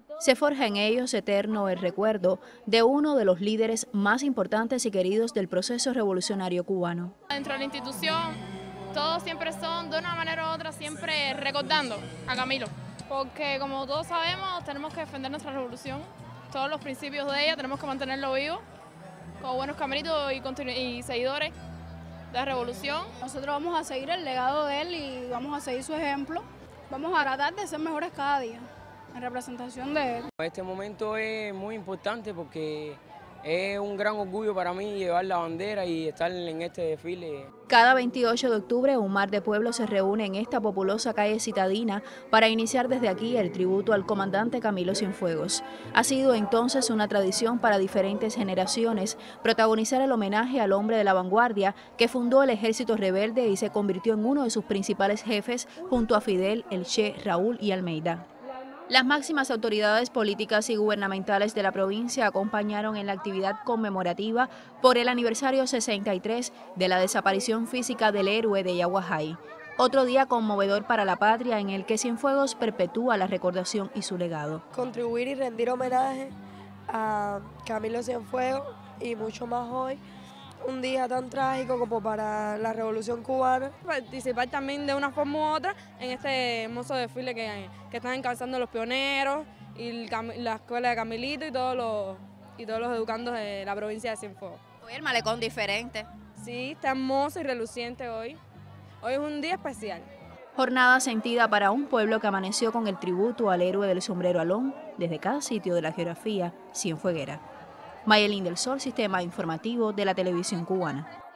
Se forja en ellos eterno el recuerdo de uno de los líderes más importantes y queridos del proceso revolucionario cubano. Dentro de la institución, todos siempre son, de una manera u otra, siempre recordando a Camilo, porque como todos sabemos, tenemos que defender nuestra revolución, todos los principios de ella, tenemos que mantenerlo vivo, con buenos camaritos y seguidores de la revolución. Nosotros vamos a seguir el legado de él y vamos a seguir su ejemplo, vamos a tratar de ser mejores cada día, en representación de él. Este momento es muy importante porque es un gran orgullo para mí llevar la bandera y estar en este desfile. Cada 28 de octubre un mar de pueblos se reúne en esta populosa calle citadina para iniciar desde aquí el tributo al comandante Camilo Cienfuegos. Ha sido entonces una tradición para diferentes generaciones protagonizar el homenaje al hombre de la vanguardia que fundó el ejército rebelde y se convirtió en uno de sus principales jefes junto a Fidel, el Che, Raúl y Almeida. Las máximas autoridades políticas y gubernamentales de la provincia acompañaron en la actividad conmemorativa por el aniversario 63 de la desaparición física del héroe de Yaguajay. Otro día conmovedor para la patria en el que Cienfuegos perpetúa la recordación y su legado. Contribuir y rendir homenaje a Camilo Cienfuegos y mucho más hoy. Un día tan trágico como para la Revolución Cubana. Participar también de una forma u otra en este hermoso desfile que están encabezando los pioneros y la escuela de Camilito y todos los educandos de la provincia de Cienfuegos. Hoy el malecón diferente. Sí, está hermoso y reluciente hoy. Hoy es un día especial. Jornada sentida para un pueblo que amaneció con el tributo al héroe del sombrero alón desde cada sitio de la geografía cienfueguera. Mayelín del Sol, Sistema Informativo de la Televisión Cubana.